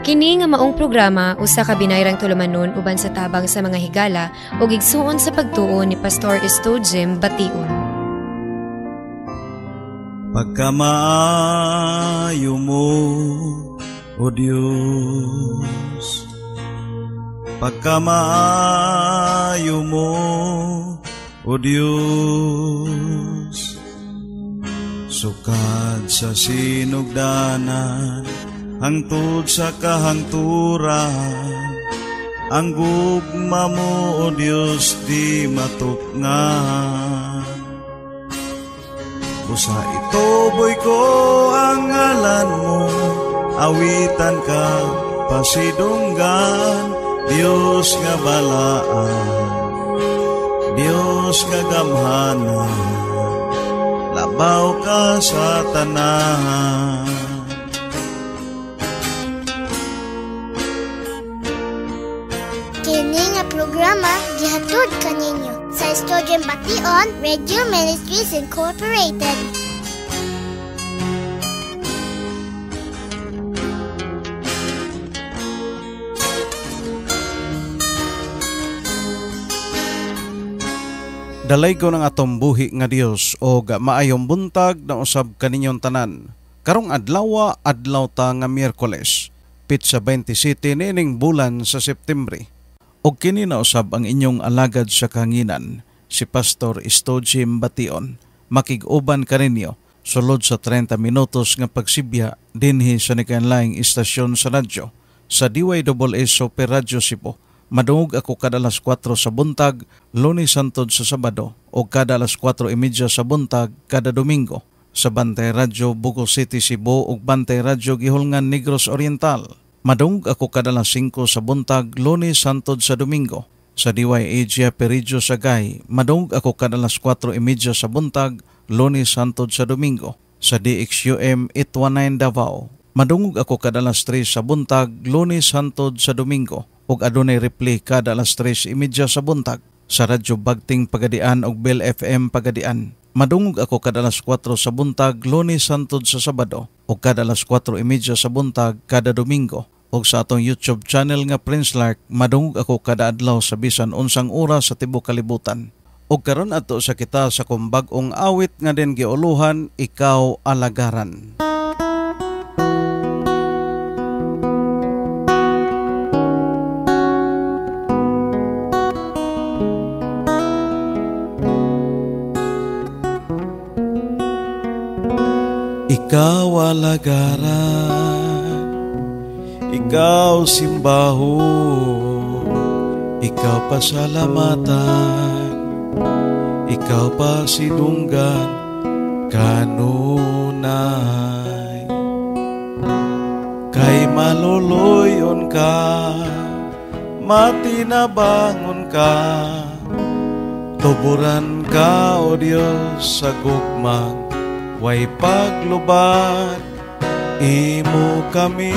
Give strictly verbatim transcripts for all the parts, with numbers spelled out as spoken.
Kini nga maong programa usa ka binayrang tulumanon uban sa tabang sa mga higala ug igsuon sa pagtuo ni Pastor Estojem Bation. Pagkamaayo mo, O Diyos, pagkamaayo mo, O Diyos, sukad sa sinugdanan, hangtod sa kahangturan, ang gugma mo, O Diyos, di matukngan. Busa itoboy ko ang ngalan mo, awitan ka pasidunggan, Diyos nga balaan, Diyos nga gamhanan, labaw ka sa tanan. Kini nga programa gihatod kaninyo sa Estojem Bation Radio Ministries Incorporated. Dalay ko ng atong buhi nga Dios o maayong buntag na usab kaninyong tanan. Karong adlaw adlaw ta nga Miyerkules, pitsa twenty-seven nining bulan sa Septembre. Og kini na usab ang inyong alagad sa kahanginan, si Pastor Estojem Bation. Makig-uban kaninyo sulod sa thirty minutos nga pagsibya dinhi sa nikainlaing istasyon sa radyo sa D Y S Super Radio Cebu. Madungog ako kada alas kwatro sa buntag, Lunes hangtod sa Sabado, o kada alas kwatro trenta sa buntag kada Domingo sa Bantay Radio Bugo City, Cebu ug Bantay Radio Gihulngan, Negros Oriental. Madungog ako kada alas singko sa buntag, Lunes hangtod sa Domingo sa D Y A G Peridjo Sagay. Madungog ako kada alas kwatro trenta sa buntag, Lunes hangtod sa Domingo sa D X U M eight nineteen Davao. Madungog ako kada alas tres sa buntag, Lunes hangtod sa Domingo ug adunay replay kada alas tres trenta sa buntag sa Radyo Bagting Pagadian ug Bell F M Pagadian. Madungog ako kada alas kwatro sa buntag, Lunes hangtod sa Sabado ug kada alas kwatro trenta sa buntag kada Domingo. Ug sa atong YouTube channel nga Prince Lark, madungog ako kada adlaw sa bisan unsang oras sa tibuok kalibutan. Ug karon ato sa kita sa kumbag-ong awit nga den giuluhan, Ikaw Alagaran. Ikaw alagaran, ikaw simbaho, ikaw pasalamatan, ikaw pasidunggan kanunay. Kay maluluyon ka, matinabangon ka, tuburan ka, O Diyos, sa gugmang way paglubat, imo kami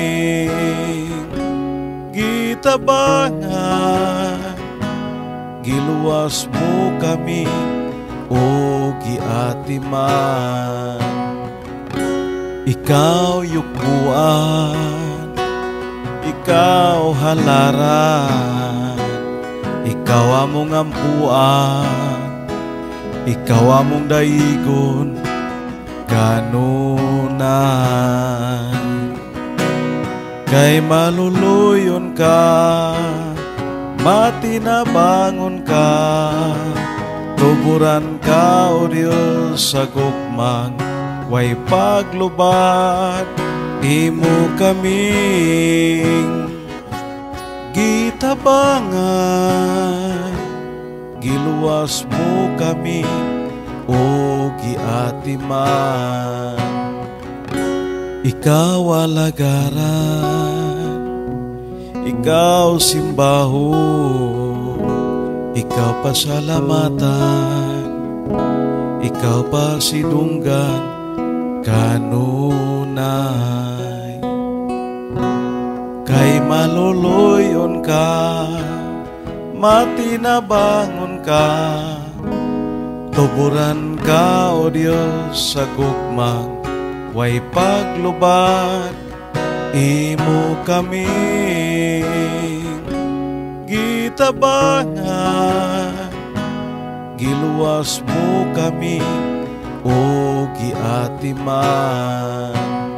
gitabangan, giluwas mo kami o giatiman. Ikaw yukuan, ikaw halaran, ikaw among ampuan, ikaw among daigon kanunay. Kay maluluyon ka, matinabangon ka, tuburan ka, O Diyos, sa gugmang way paglubat, imo kaming gitabangan, giluwas mo kami o giatiman. Ikaw alagaran, ikaw simbaho, ikaw pasalamatan, ikaw pasidunggan kanunay. Kay maluluyon ka, matinabangon ka, tuburan ka, O Diyos, sa gugmang way paglubat, imo kami gitabangan, giluwas mo kami o giatiman.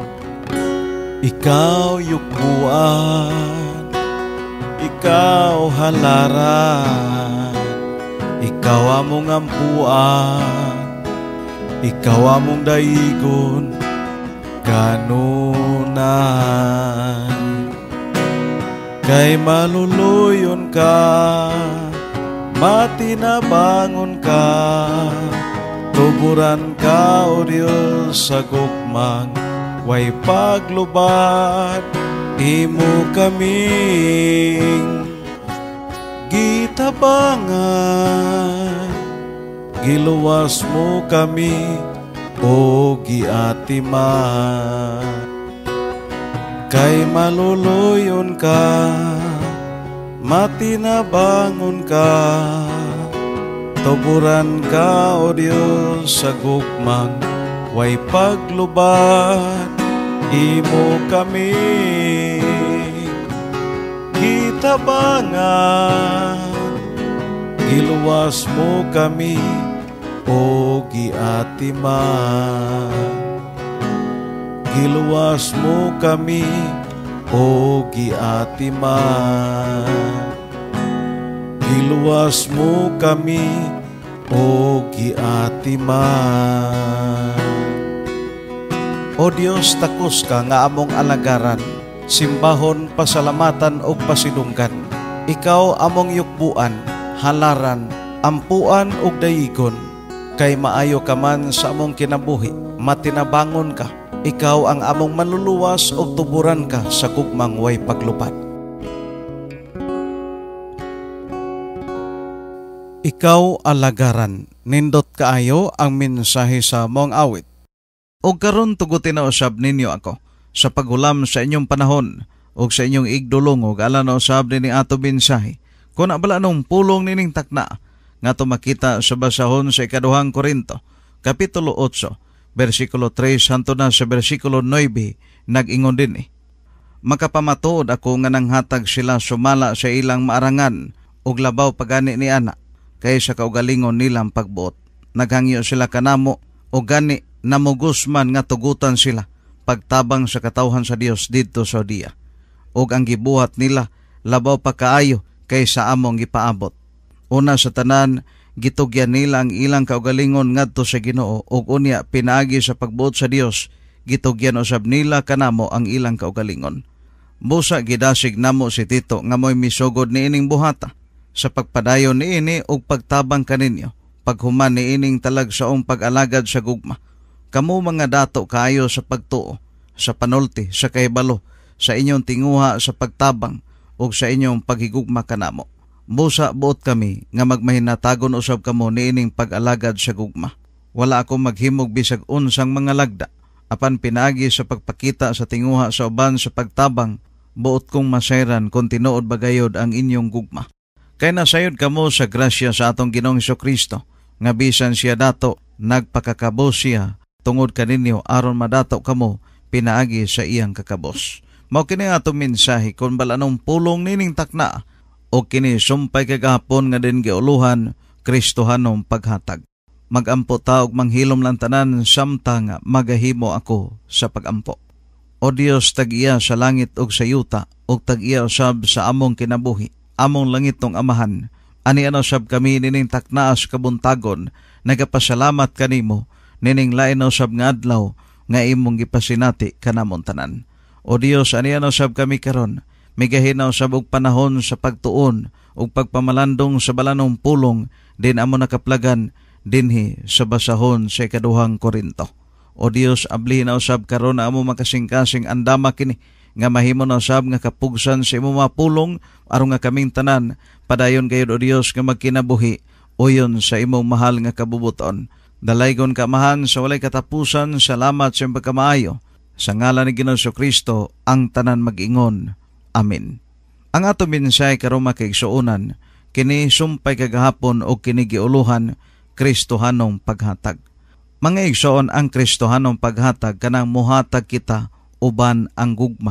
Ikaw yukbuan, ikaw halaran, ikaw among ampuan, ikaw among daigon kanunay. Kay maluluyon ka, matinabangon ka, tuburan ka o Diyos sa gugmang way paglubad. Imo kaming gitabangan, giluwas mo kami o giatiman. Kay maluluyon ka, matinabangon ka, tuburan ka o Diyos sa gugmang way paglubad. Imo kami gitabangan, giluwas mo kami o giatiman. Giluwas mo kami o giatiman. Giluwas mo kami o giatiman. O Dios, takos ka nga among alagaran, simbahon, pasalamatan o pasidunggan. Ikaw among yukbuan, halaran, ampuan o dayigon. Kay maayo ka man sa among kinabuhi, matinabangon ka. Ikaw ang among manluluwas o tuburan ka sa gugmang way paglupad. Ikaw alagaran, nindot kaayo ang mensahe sa mong awit. O karon tugutin na usab ninyo ako sa pagulam sa inyong panahon o sa inyong igdulong o ala na usab ni ato mensahe. Kung abala nung pulong nining takna nga tumakita sa basahon sa ikaduhang Korinto, Kapitulo eight, versikulo three hanto na sa versikulo nine, nag-ingon din eh. Makapamatuod ako nga nanghatag sila sumala sa ilang maarangan ug labaw pagani ni ana kay sa kaugalingon nilang pagbuot. Naghangyo sila kanamo o gani namugusman nga tugutan sila pagtabang sa katawhan sa Dios didto sa diya. Ug ang gibuhat nila labaw pa kaayo kaysa among gipaabot. Una sa tanan, gitugyan nila ang ilang kaugalingon ngadto sa Ginoo ug unya pinaagi sa pagbuot sa Dios, gitugyan usab nila kanamo ang ilang kaugalingon. Busa gidasig namo si Tito nga mo'y misugod ni ining buhata sa pagpadayon niini ug pagtabang kaninyo, paghuman ni ining talagsaong pag-alagad sa gugma. Kamu mga dato kaayo sa pagtuo, sa panulti, sa kahibalo, sa inyong tinguha sa pagtabang ug sa inyong paghigugma kanamo. Busa buot kami nga magmahinatagon usab kamo niining pag-alagad sa gugma. Wala ako maghimog bisag unsang mga lagda, apan pinaagi sa pagpakita sa tinguha sa uban sa pagtabang, buot kong masayran kung tinuod bagayod ang inyong gugma. Kay nasayod kamo sa grasya sa atong Ginoong Hesukristo, nga bisan siya dato nagpakakabos siya tungod kaninyo aron madato kamo pinaagi sa iyang kakabos. Mao kini atong mensahe kon balanong pulong nining takna o kini sumpay kagahapon nga din giuluhan Kristohanong paghatag. Magampo ta og manghilom lang tanan samtang magahimo ako sa pagampo. O Dios, tag-iya sa langit ug sa yuta ug tag-iya usab sa among kinabuhi, among langit tong amahan. Ani ano sab kami nining taknaas kabuntagon, nagapasalamat kanimo nining lain usab nga adlaw nga imong gipasinati kanamon tanan. O Dios, ani ano sab kami karon, migahinaw sab og panahon sa pagtuon ug pagpamalandong sa balanong pulong din amo nakaplagan dinhi sa basahon sa ikaduhang Korinto. O Dios, abli na usab karon na amo makasing-kasing andama kini nga mahimo na usab nga kapugsan sa imo mapulong aron nga kaming tanan padayon gayud o Dios nga magkinabuhi uyon sa imong mahal nga kabubuton. Dalaygon kamahan sa walay katapusan, salamat sa iyong pagkamaayo. Sa ngalan ni Ginoong Hesukristo ang tanan mag-ingon. Amen. Ang ato mensahe karon makaigsuonan kini sumpay kagahapon o kini giuluhan Kristohanong paghatag. Mga igsoon, ang Kristohanong paghatag kanang muhatag kita uban ang gugma.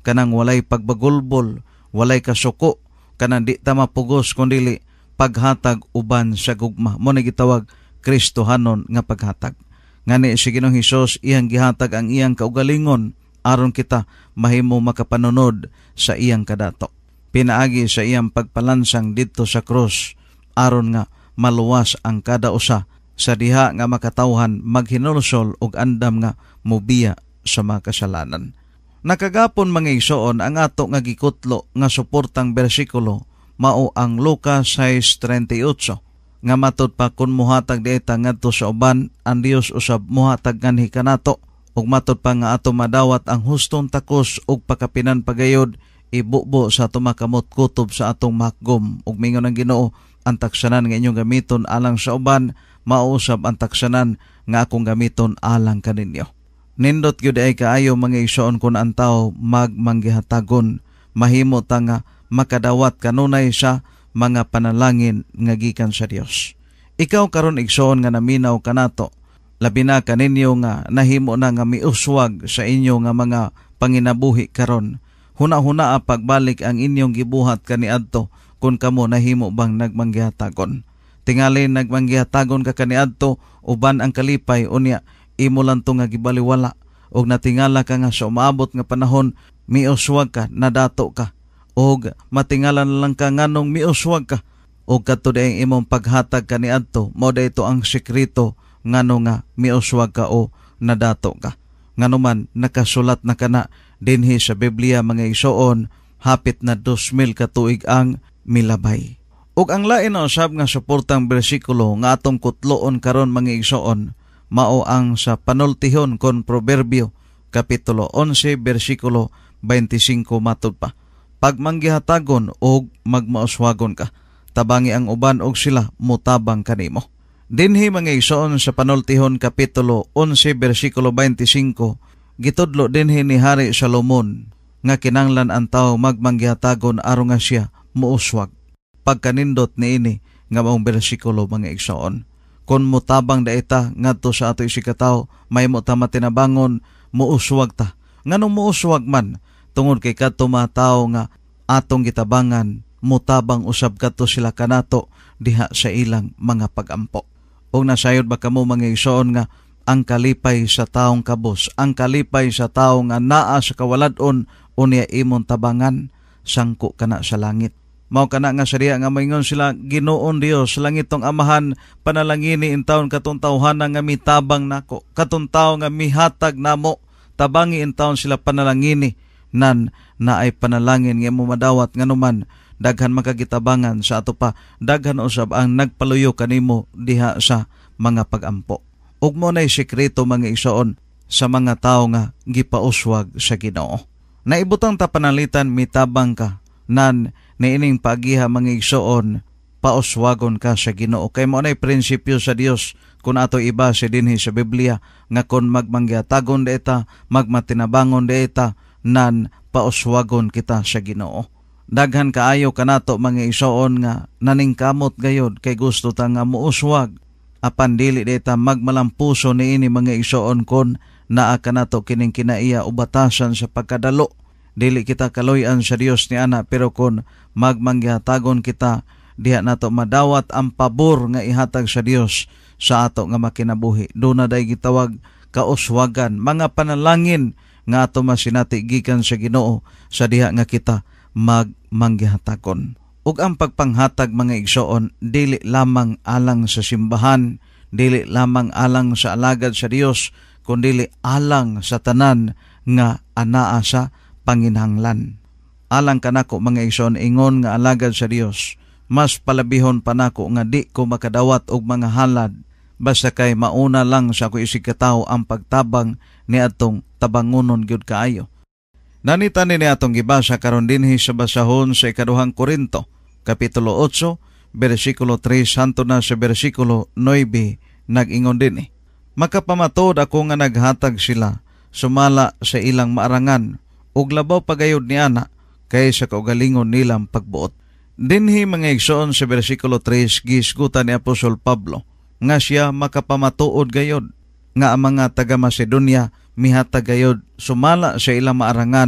kanang walay pagbagulbol, walay kasuko, kanang di ta mapugos kundili paghatag uban sa gugma. Mo na gitawag Kristohanon nga paghatag. Ngani si Ginoong Hesus iyang gihatag ang iyang kaugalingon aron kita mahimo makapanunod sa iyang kadato. Pinaagi sa iyang pagpalansang didto sa krus aron nga maluwas ang kada usa sa diha nga makatawhan maghinulsol og andam nga mobiya sa mga kasalanan. Nakagapon mga igsoon ang ato nga gikutlo nga suportang bersikulo mao ang Lucas six thirty-eight nga matud pa kun muhatag dieta ngadto sa uban ang Dios usab muhatag nganhi kanato, ug matud pa nga ato madawat ang hustong takos ug pakapinan pagayod ibubo sa ato makamot kutob sa atong makgom. Ug mingon ang Ginoo, ang taksanan nga inyong gamiton alang sa uban mausab ang taksanan nga akong gamiton alang kaninyo. Nindot gyud ay kaayo mga igsoon kun ang tawo magmanggihatagon, mahimo ta nga makadawat kanunay sa mga panalangin nga gikan sa Dios. Ikaw karon igsoon nga naminaw kanato, labi na kaninyo nga nahimo na nga miuswag sa inyo nga mga panginabuhi karon. Huna-huna pagbalik ang inyong gibuhat kaniadto kung kamo nahimo bang nagmanggihatagon. Tingali nagmanggihatagon ka kaniadto uban ang kalipay unya imo lang to nga gibaliwala, og natingala ka nga sa umaabot nga panahon miuswag ka, nadato ka, og matingala na lang ka nganong miuswag ka, og kadto day imong paghatag kaniadto mao dayto ang sekreto ngano nga miuswag ka o nadato ka. Ngano man nakasulat na kana dinhi sa Biblia mga igsoon, hapit na dos mil ka tuig ang milabay. Ug ang lain na usab nga suportang bersikulo nga atong kutloon karon mga igsoon mao ang sa panultihon kon Proverbio kapitulo eleven bersikulo twenty-five matud pa, pagmanggihatagon og magmauswagon ka, tabangi ang uban og sila mutabang kanimo. Dinhi mga igsoon sa panultihon kapitulo eleven bersikulo twenty-five gitudlo dinhi ni Hari Salomon nga kinanglan ang tawo magmanggihatagon aron nga siya muuswag. Pagkanindot niini nga maong bersikulo mga igsoon, kon mutabang daita ngadto sa ato isikataw mahimo ta matinabangon muuswag ta. Nganong muuswag man tungod kay kadto mga tawo nga atong gitabangan mutabang usab kadto sila kanato diha sa ilang mga pagampo. Og nasayod ba kamo mga igsoon nga ang kalipay sa taong kabos, ang kalipay sa tawo nga naa sa kawalad-on unya imong tabangan sangko kana sa langit. Mao kana nga sariya nga moingon sila, Ginoon Dios langitong amahan, panalangini in taon katong tawhana nga mitabang nako, katong tawo nga mihatag namo, tabangi in taon sila panalangini nan na ay panalangin nga mo madawat nganuman daghan makagitabangan sa ato pa, daghan usab ang nagpaluyo kanimo diha sa mga pagampo. Ug mo nay sekreto mga igsoon sa mga tawo nga gipauswag sa Ginoo. Naibutang ta panalitan mitabang ka nan niining pagiha mga igsoon pauswagon ka sa Ginoo. Kay mo nay prinsipyo sa Dios kun ato ibase dinhi sa Biblia nga kon magmanggihatagon deeta, magmatinabangon deeta nan pauswagon kita sa Ginoo. Daghan kaayo kanato mga igsoon nga naningkamot gayod kay gusto ta nga muuswag, apan dili deeta magmalampuso niini mga igsoon kon naa kanato kining kinaiya o batasan sa pagkadalo. Dili kita kaloy-an sa Dios ni ana, pero kon magmanggihatagon kita diha nato madawat ang pabor nga ihatag sa Dios sa ato nga makinabuhi. Doon na day gitawag kauswagan, mga panalangin nga ato masinati gikan sa Ginoo sa diha nga kita magmanggihatagon. Ug ang pagpanghatag mga igsoon dili lamang alang sa simbahan, dili lamang alang sa alagad sa Dios, kundi alang sa tanan nga anaa sa panginhanglan. Alang kanako mga igsoon ingon nga alagad sa Dios, mas palabihon pa nako nga di ko makadawat og mga halad basta kay mauna lang sa ako isikataw ang pagtabang ni atong tabangonon gyud kaayo. Nanita ni atong gibasa karon dinhi sa basahon sa ikaduhang Korinto kapitulo eight bersikulo three santo na sa bersikulo nine nag-ingon dinhi, makapamatod ako nga naghatag sila sumala sa ilang maarangan ug labaw pagayod ni ana kay sa kaugalingon nilang pagbuot. Dinhi mga igsoon sa bersikulo three gisgutan ni Apostol Pablo nga siya makapamatuod gayod nga ang mga taga Macedonia mihatag gayod sumala sa ilang maarangan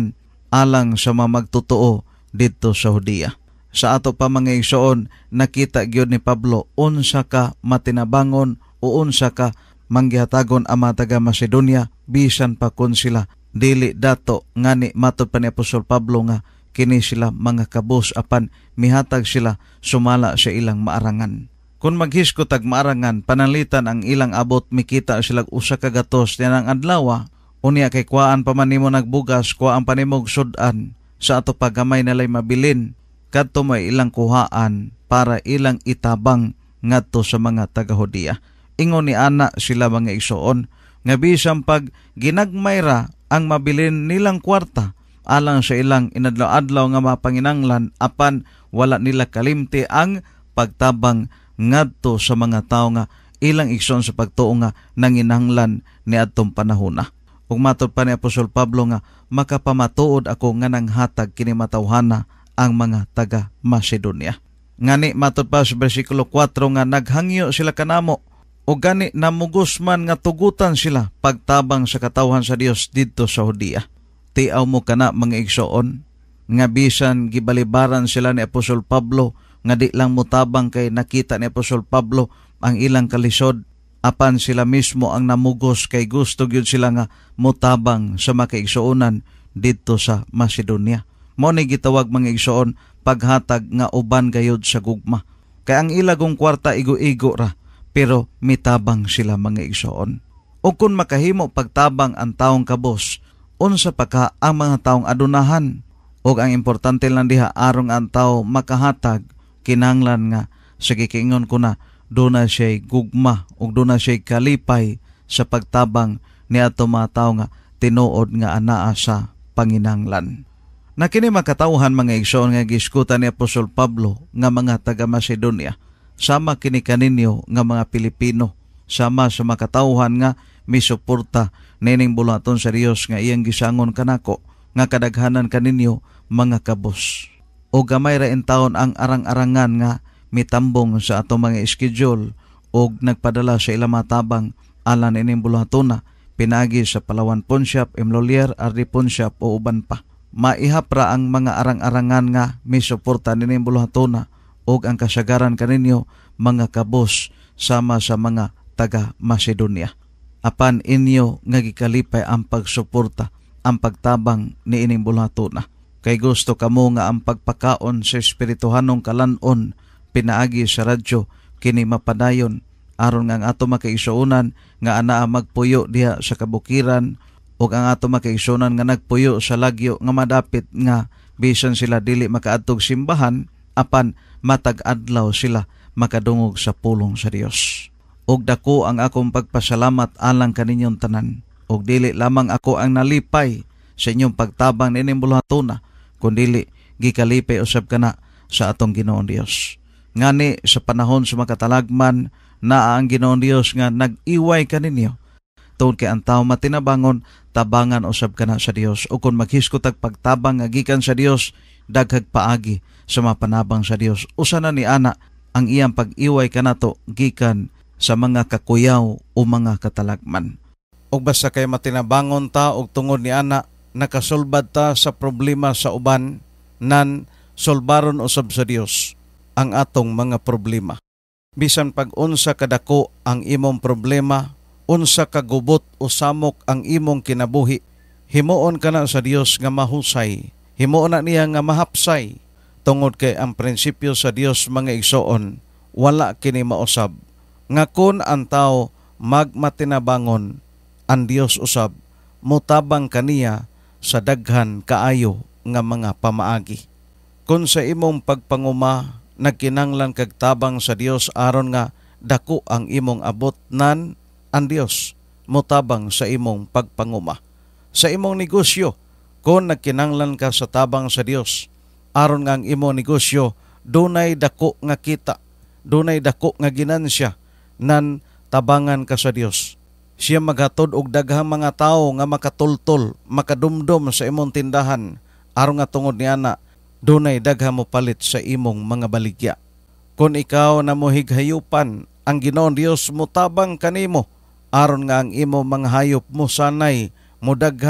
alang sa mga magtotoo dito sa Judea. Sa ato pa mga igsoon, nakita gyud ni Pablo unsa ka matinabangon o unsa ka manggihatagon ang mga taga Macedonia bisan pa kun sila dili dato ngani matud pa ni Apostol Pablo nga kini sila mga kabus apan mihatag sila sumala sa ilang maarangan. Kung maghisko tag maarangan panalitan ang ilang abot mikita sila usa ka gatos nang adlaw unya kay kuaan pa man nimo nagbugas kuaan pa nimo sudan sa ato pagamay nalay mabilin kadto may ilang kuhaan para ilang itabang ngadto sa mga taga-Judea. Ingon ni ana sila mga igsoon nga bisan pag ginagmayra ang mabilin nilang kwarta alang sa ilang inadlaw-adlaw nga mapanginanglan apan wala nila kalimti ang pagtabang ngadto sa mga tao nga ilang igsoon sa pagtuo nga nanginahanglan ni adtong panahona. Ug matud pa ni Apostol Pablo nga makapamatuod ako nga nanghatag kini matawhana ang mga taga Macedonia. Ngani matud pa sa bersikulo four nga naghangyo sila kanamo o gani namugos man nga tugutan sila pagtabang sa katawhan sa Dios didto sa Judea. Tiaw mo kana mga igsoon nga bisan gibalibaran sila ni Apostol Pablo nga di lang mutabang kay nakita ni Apostol Pablo ang ilang kalisod apan sila mismo ang namugos kay gusto gyud sila nga mutabang sa makaigsuonan didto sa Macedonia. Mao ni gitawag mga igsoon paghatag nga uban gayud sa gugma. Kay ang ilagong kwarta igo-igo ra pero mitabang sila mga igsoon. O kung makahimo pagtabang ang taong kabos, unsa pa ka ang mga taong adunahan? O ang importante lang diha arong ang tao makahatag kinahanglan nga sa gikingon ko na doon na siya'y gugma o doon na siya'y kalipay sa pagtabang ni ato mga tao nga tinuod nga anaa sa panginahanglan. Na kini makatawhan mga igsoon nga giskutan ni Apostol Pablo nga mga taga Macedonia sama kini kaninyo nga mga Pilipino sama sa makatawhan nga misuporta nining bulaton sa Dios nga iyang gisangon kanako nga kadaghanan kaninyo mga kabos. O gamay ra in taon ang arang-arangan nga mitambong sa ato mga schedule o nagpadala sa ilang matabang alan ining bulatona pinagi sa Palawan Pawn Shop, Imlolier, Ardi Pawn Shop o uban pa. Maihapra ang mga arang-arangan nga misuporta nining bulatona o ang kasagaran kaninyo mga kabos sama sa mga taga Macedonia. Apan inyo nga gikalipay ang pagsuporta ang pagtabang ni ining bulatona. Kay gusto kamo nga ang pagpakaon sa espirituhanong kalanon pinaagi sa radyo kini mapadayon aron nga ang ato makaigsuonan nga anaa magpuyo diha sa kabukiran ug ang ato makaigsuonan nga nagpuyo sa lagyo nga madapit nga bisan sila dili makaadtog simbahan apan matag adlaw sila makadungog sa pulong sa Dios. Ug dako ang akong pagpasalamat alang kaninyong tanan ug dili lamang ako ang nalipay sa inyong pagtabang nining bulatona kundi gikalipay usab kana sa atong Ginoong Dios. Ngani sa panahon sa makatalagman na ang Ginoong Dios nga nag-iway kaninyo tungod kay ang tao matinabangon tabangan usab kana sa Dios o kung maghiskot og pagtabang nga gikan sa Dios daghag paagi sa mapanabang sa Dios. Usa na ni ana ang iyang pag-iway kanato gikan sa mga kakuyaw o mga katalagman. Og basta kay matinabangon ta og tungod ni ana nakasulbad ta sa problema sa uban nan solbaron usab sa Dios ang atong mga problema. Bisan pag unsa kadako ang imong problema, unsa kagubot o samok ang imong kinabuhi, himuon kana sa Dios nga mahusay, himuon na niya nga mahapsay. Tungod kay ang prinsipyo sa Dios mga igsoon, wala kini mausab. Nga kun ang tao magmatinabangon, ang Dios usab mutabang kaniya sa daghan kaayo nga mga pamaagi. Kung sa imong pagpanguma nagkinanglan kag tabang sa Dios aron nga dako ang imong abot nan ang Dios mutabang sa imong pagpanguma. Sa imong negosyo, kung nagkinanglan ka sa tabang sa Dios aron nga ang imong negosyo dunay dako nga kita, dunay dako nga ginansya nan tabangan ka sa Dios. Siya maghatod og daghang mga tawo nga makatultol, makadumdum sa imong tindahan aron nga tungod niana dunay daghang mopalit sa imong mga baligya. Kung ikaw na mohighayupan, ang Ginoong Dios mutabang kanimo aron nga ang imong mga hayop mo sanay modaghan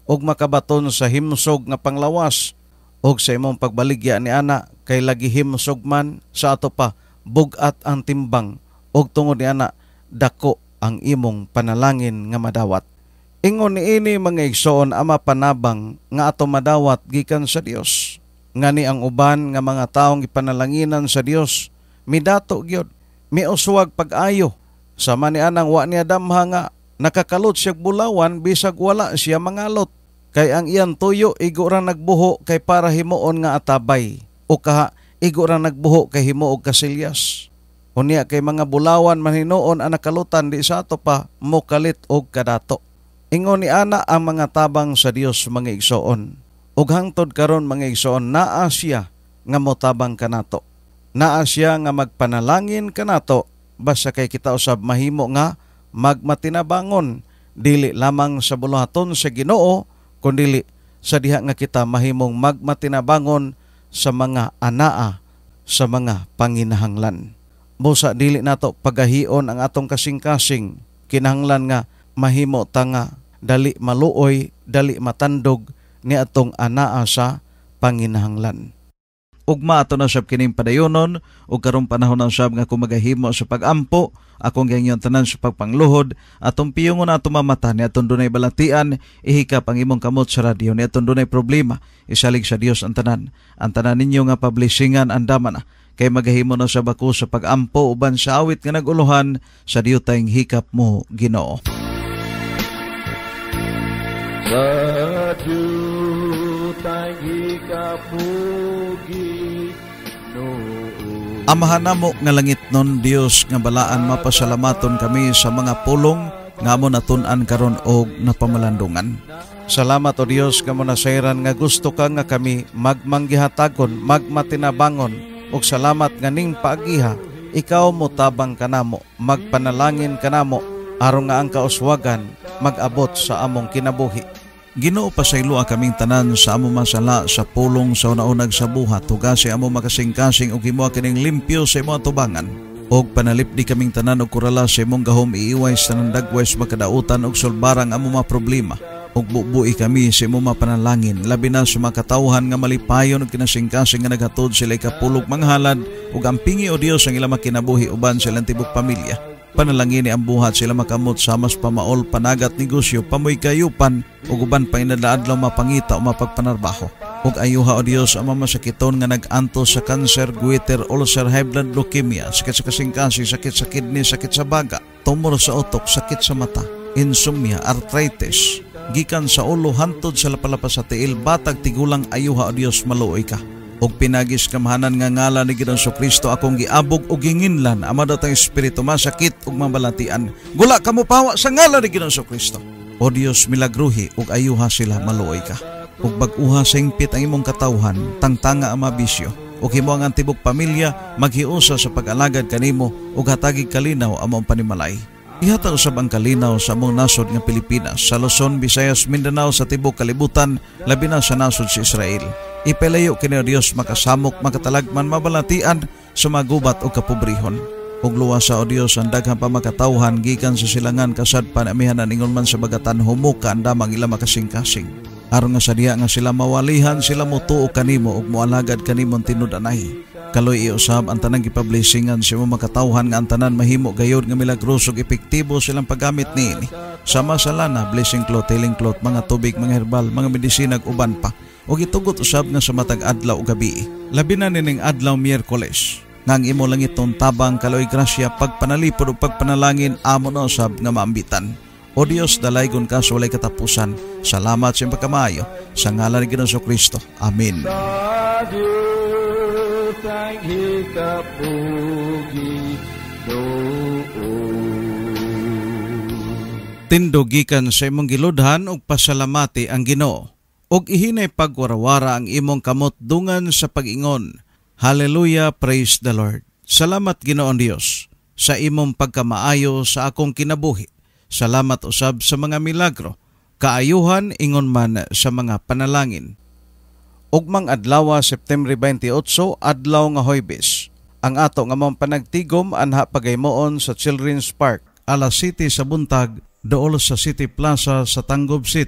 og makabaton sa himsog nga panglawas og sa imong pagbaligya ni ana kay lagi himsog man sa ato pa bugat ang timbang og tungod ni ana dako ang imong panalangin nga madawat. Ingon niini mga igsoon ama panabang nga ato madawat gikan sa Dios. Ngani ang uban nga mga taong ipanalanginan sa Dios midato gyud, miuswag pag-ayo. Sama ni anang wa niya damha nga nakakalot siya bulawan bisag wala siya mangalot. Kay ang iyan tuyo igo ra nagbuho kay para himuon nga atabay o kaha igo ra nagbuho kay himuog kasilyas. Unya kay mga bulawan man hinuon ang nakalutan di sa ato pa mokalit og kadato. Ingon ni ana ang mga tabang sa Dios mga igsoon. Ug hangtod karon mga igsoon naa siya nga motabang kanato. Naa siya nga magpanalangin kanato basta kay kita usab mahimo nga magmatinabangon dili lamang sa buluhaton sa Ginoo kundi sa diha nga kita mahimong magmatinabangon sa mga anaa sa mga panginahanglan. Busa dili nato pagahion ang atong kasing-kasing, kinahanglan nga mahimo ta nga dali maluoy, dali matandog ni atong anaa sa panginahanglan. Ugma ato na sab kining padayonon ug karong panahon na sab nga kumagahimo sa pagampo akong gangyon tanan sa pagpangluhod atong piyongon ato mamata ni atong dunay balatian ihikap ang imong kamot sa radyo ni atong dunay problema isalig sa Dios ang tanan. Ang tanan ninyo nga publishingan andama na kay magahimo na sa bako sa pagampo uban sa awit nga naguluhan sa Dios tayong hikap mo Ginoo. Sa Dios tayong hikap mo Amahan namo nga langit non Dios nga balaan mapasalamaton kami sa mga pulong nga mo natun-an karon og napamalandungan. Salamat o Dios nga mo nasayran nga gusto ka nga kami magmanggihatagon, magmatinabangon ug salamat nga ning paagiha ikaw mo tabang kanamo, magpanalangin kanamo aron nga ang kauswagan mag-abot sa among kinabuhi. Ginoo pasaylua kaming tanan sa amo masala sa pulong sa una-unag sa buhat tugasi amo makasing-kasing ug himo kining limpyo sa imo atubangan og panalipdi kaming tanan og kurala sa imong gahom iiway sa nandagwes makadautan og sulbarang amo mga problema ug bubuhi kami sa imo mapanalangin labi na sa mga katawhan nga malipayon ug kinasing-kasing nga naghatod sila kapulog manghalad ug ampingi o Dios ang ilang makinabuhi uban sa ilang tibok pamilya. Panalangin ni ang buhat sila makamot sa mas pamaol, panagat, negosyo, pamoy kayupan o uban pa inadaadlaw mapangita o mapagpanarbaho. Ug ayuha o Dios ang mamasakiton nga nag-anto sa cancer, goiter, ulcer, high blood, leukemia, sakit sa kasing-kasing, sakit sa kidney, sakit sa baga, tumor sa utok, sakit sa mata, insomnia, arthritis, gikan sa ulo, hantod sa lapalapas sa tiil, batag tigulang ayuha o Dios maluoy ka. Og pinagis kamahanan nga ngala ni Ginoong Kristo akong giabog og ginginlan amado tang espiritu masakit ug mabalatian. Gula kamo pawa sa ngala ni Ginoong Kristo. O Dios milagruhi ug ayuha sila maluoy ka. Ug bag-uha sa ingpit ang imong katawhan, tangtanga ang mabisyo. Ug himo ang antibok pamilya maghiusa sa pag-alagad kanimo ug hatagig kalinaw among panimalay. Ihata usab ang kalinaw sa among nasod nga Pilipinas, sa Luzon, Visayas, Mindanao, sa tibok kalibutan, labi na sa nasod si Israel. Ipalayo kini Dios makasamok, makatalagman, mabalatian sa magubat o kapobrihon. Ug luwasa o Dios ang daghang pamakatawhan gikan sa silangan kasad panamihanan ingon man sa bagatan humuka andamang ila makasing-kasing. Aron nga sa diha nga sila mawalihan, sila motuo kanimo ug moalagad kanimo tinud-anay. Kaloy iusab ang tanang gipablisingan sa mga makatawhan nga ang tanan mahimo gayod nga milagros ug epektibo silang paggamit niini. Sama sa lana, blessing cloth, healing cloth, mga tubig, mga herbal, mga medisina ug uban pa. O gitugot usab nga sa matag adlaw o gabi. Labi na nining adlaw Miyerkules. Nga ang imo langit ton tabang kaloy grasya pagpanalipod o pagpanalangin amo na usab nga maambitan. O Dios dalaygon ka sa walay katapusan. Salamat sa pagkamayo sa ngalan ni Ginoong Kristo. Amen. Tindugikan sa imong giludhan og pasalamati ang Ginoo. Og ihinay pagwarawara ang imong kamot dungan sa pag-ingon. Hallelujah, praise the Lord. Salamat Ginoong Dios sa imong pagkamaayo sa akong kinabuhi. Salamat usab sa mga milagro, kaayuhan ingon man sa mga panalangin. Ugmang adlaw September twenty-eight, adlaw nga Huwebes. Ang ato nga mong panagtigom anha pagaymoon sa Children's Park, alas siyete sa buntag, dool sa City Plaza sa Tanggob City.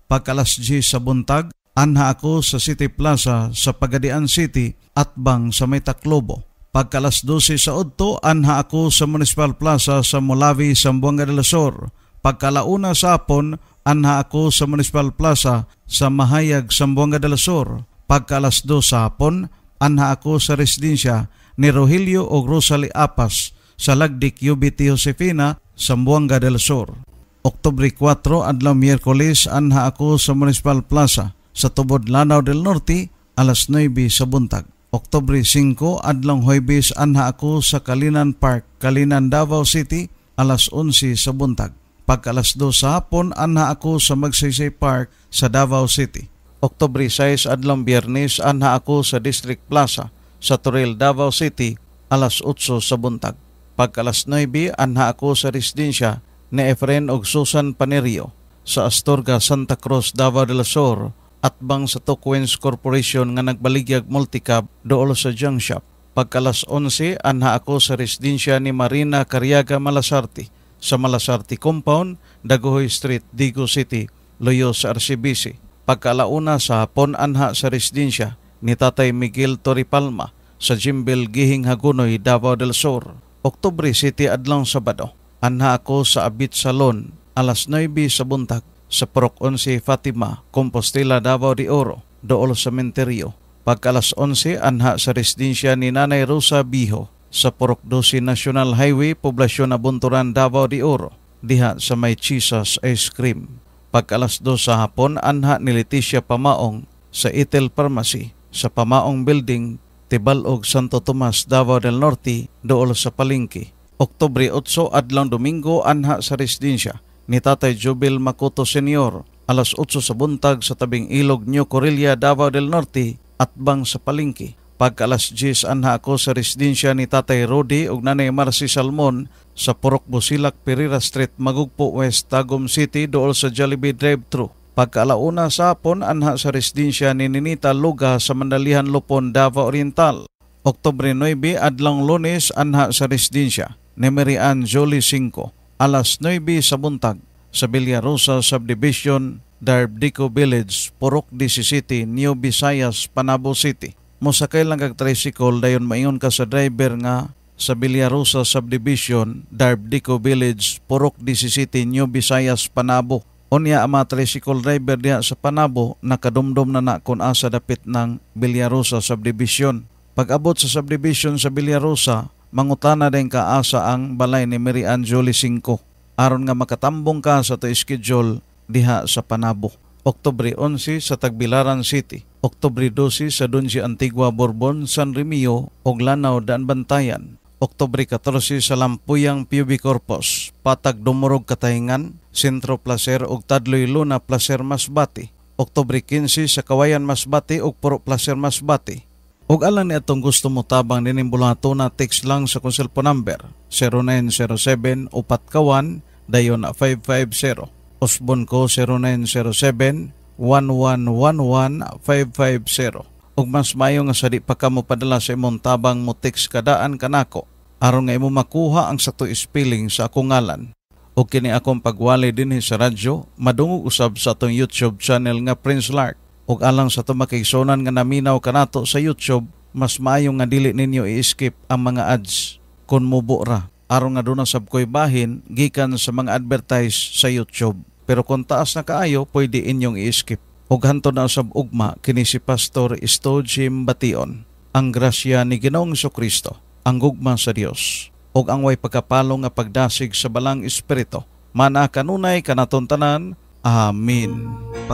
Pagkalas diyes sa buntag, anha ako sa City Plaza sa Pagadian City atbang sa may Taclobo. Pagkalas dose sa udto, anha ako sa Municipal Plaza sa Molavi, Zamboanga del Sur. Pagkalauna sa hapon, anha ako sa Municipal Plaza sa Mahayag, Zamboanga del Sur. Pagkalas dos sa hapon, anha ako sa residensya ni Rogelio o Rosalie Apas sa Lagdik U B T Josefina, Zamboanga del Sur. Oktubre kwatro, adlaw Miyerkules, anha ako sa Municipal Plaza sa Tubod, Lanao del Norte, alas nuebe sa buntag. Oktubre singko, adlaw Huwebes, anha ako sa Kalinan Park, Kalinan, Davao City, alas onse sa buntag. Pagka alas dos sa hapon, anha ako sa Magsaysay Park sa Davao City. Oktubre sais, adlaw Biyernes, anha ako sa District Plaza sa Toril, Davao City, alas otso sa buntag. Pagka alas nuebe, anha ako sa residensya ni Efren og Susan Panerio sa Astorga, Santa Cruz, Davao del Sur, atbang sa Tukwens Corporation nga nagbaligyag multicab dool sa junk shop. Pagkalas onse, anha ako sa residensya ni Marina Cariaga Malasarte sa Malasarte Compound, Dagohoy Street, Digo City, Loyo sa R C B C. Pagkalauna sa hapon, anha sa residensya ni Tatay Miguel Toripalma sa Jimbel, Gihing, Hagunoy, Davao del Sur. Oktubre siyete, adlaw Sabado, anha ako sa Abit Salon, alas nuebe sa buntag sa Purok onse Fatima, Compostela, Davao de Oro, dool sa Menterio. Pagka alas onse, anha sa residensya ni Nanay Rosa Biho sa Purok dose National Highway, Poblasyon Abunturan, Davao de Oro, diha sa may Chisas Ice Cream. Pagka alas dos sa hapon, anha ni Leticia Pamaong sa Itel Pharmacy sa Pamaong Building, Tibalog, Santo Tomas, Davao del Norte, dool sa Palengke. Oktubre otso, adlaw Domingo, anha sa residensya ni Tatay Jubel Makoto Senior, alas otso sa buntag sa tabing ilog New Corilla, Davao del Norte, atbang sa Palengke. Pagka alas diyes, anha ako sa residensya ni Tatay Rodi ug Nanay Marcy Salmon sa Purok Busilak, Pereira Street, Magugpo West, Tagum City, dool sa Jollibee Drive-Thru. Pagka alauna sa hapon, anha sa residensya ni Ninita Luga sa Mandalihan, Lupon, Davao Oriental. Oktubre nuebe, adlaw Lunes, anha sa residensya ni Mary Ann Jolie Cinco, alas nuebe sa buntag sa Villarosa Subdivision, Darbdico Village, Purok D C City, New Visayas, Panabo City. Mosakay lang kag tricycle, dayon maingon ka sa driver nga sa Villarosa Subdivision, Darbdico Village, Purok D C City, New Visayas, Panabo. Unya ang mga tricycle driver diha sa Panabo, nakadumdum na na kung asa dapit ng Villarosa Subdivision. Pag abot sa subdivision sa Villarosa, mangutana din ka asa ang balay ni Mary Ann Jolie Cinco, aron nga makatambong ka sa to schedule diha sa Panabo. Oktubre onse sa Tagbilaran City. Oktubre dose sa Dunsi Antigua, Bourbon, San Remio ug Lanao, Daan Bantayan. Oktubre katorse sa Lampuyang, Pubi Corpus, Patag Dumurog, Katahingan, Sentro Placer ug Tadloy Luna, Placer, Masbate. Oktubre kinse sa Kawayan, Masbate ug Puro Placer, Masbate. Ug alang ni atong gusto mo tabang dinimbulato na, text lang sa kong cellphone number zero nine zero seven upat kawan dayon five five zero. Usbon ko zero nine zero seven one one one one five five zero. Ug mas mayo nga sa di pa ka mo padala sa imong tabang mo text kadaan kanako aron nga imo makuha ang sato spelling sa akong ngalan. Ug kini akong pagwali dinhi sa radyo madungog usab sa atong YouTube channel nga Prince Lark. Ug alang sa to makigsonan nga naminaw kanato sa YouTube, mas maayo nga dili ninyo i-skip ang mga ads kun mubo ra aron nga doon sab ko'y bahin gikan sa mga advertise sa YouTube. Pero kung taas na kaayo, pwede inyong i-skip. Ug hanto na sab ugma kini si Pastor Stojim Bation. Ang grasya ni Ginoong Jesucristo, ang gugma sa Dios, ug ang way pagkapalo nga pagdasig sa balang espiritu, mana kanunay kanaton tanan. Amen.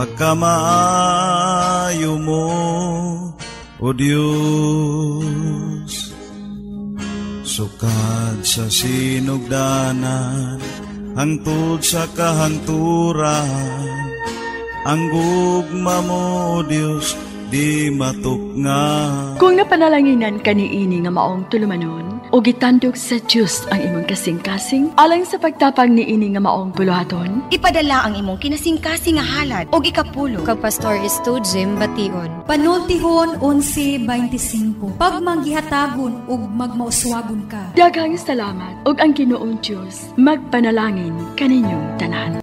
Pagkamaayo mo, O Diyos, sukad sa sinugdanan, hangtod sa kahanturan, ang gugma mo, O Diyos, di matuknga. Kung napanalanginan ka ni ini nga maong tulumanon, o gitandog sa Diyos ang imong kasing-kasing, alang sa pagtapang ni ini nga maong buluhaton, ipadala ang imong kinasing-kasing nga halad o ikapulo. Kag Pastor Stojim Bation. Panultihon onse twenty-five. Pagmanggihatagon ug magmauswagon ka. daghang salamat, ug ang Ginoong Diyos magpanalangin kaninyong tanan.